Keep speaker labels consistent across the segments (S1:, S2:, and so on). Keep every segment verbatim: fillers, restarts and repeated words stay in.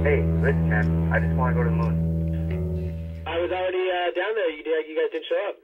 S1: Hey, listen, man. I just want to go to the moon.
S2: I was already uh, down there. You, you guys didn't show up.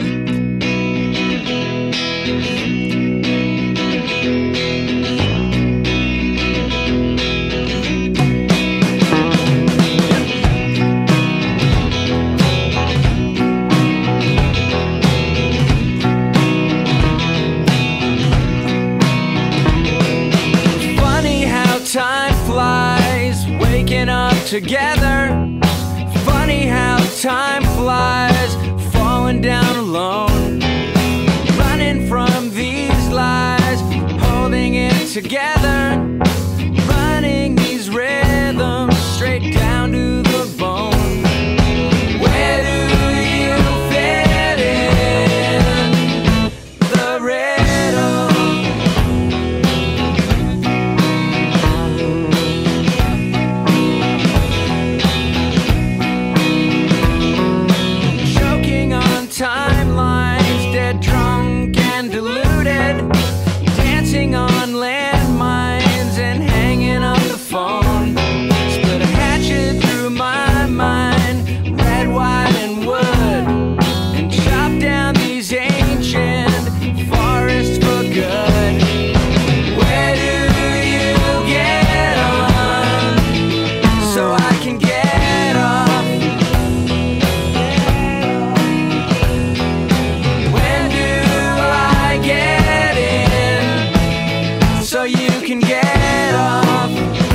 S3: Time flies, waking up together. Funny how time flies, falling down alone. Running from these lies, holding it together. Running these rhythms straight down to the bone. Where do you fit in? The riddle. Timelines, dead drunk and deluded, dancing on landmines and hanging up the phone. Split a hatchet through my mind, red, white, and wood, and chop down these ancient forests for good. Where do you get on so I can get off? So you can get off.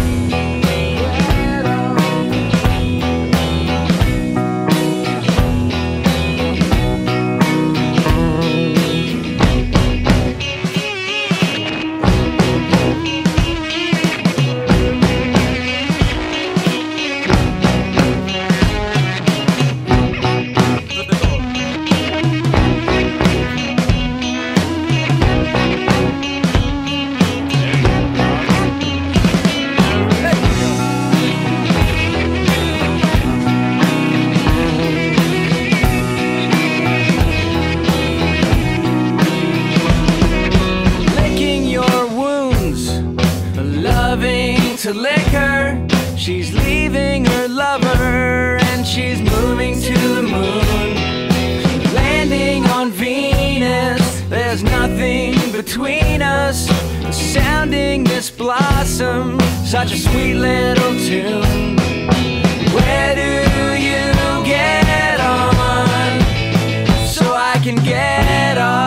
S3: To lick her, she's leaving her lover, and she's moving to the moon. Landing on Venus, there's nothing between us. Sounding this blossom, such a sweet little tune. Where do you get on so I can get off?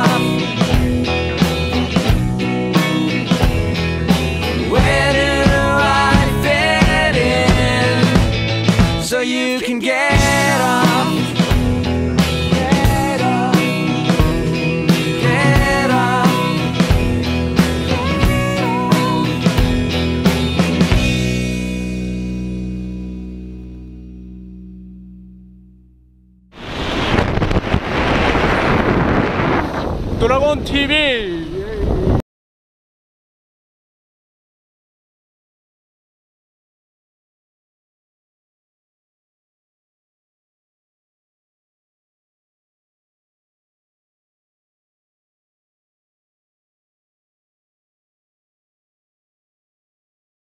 S3: So you can get off. Get off. Get off.
S4: 드라곤 티비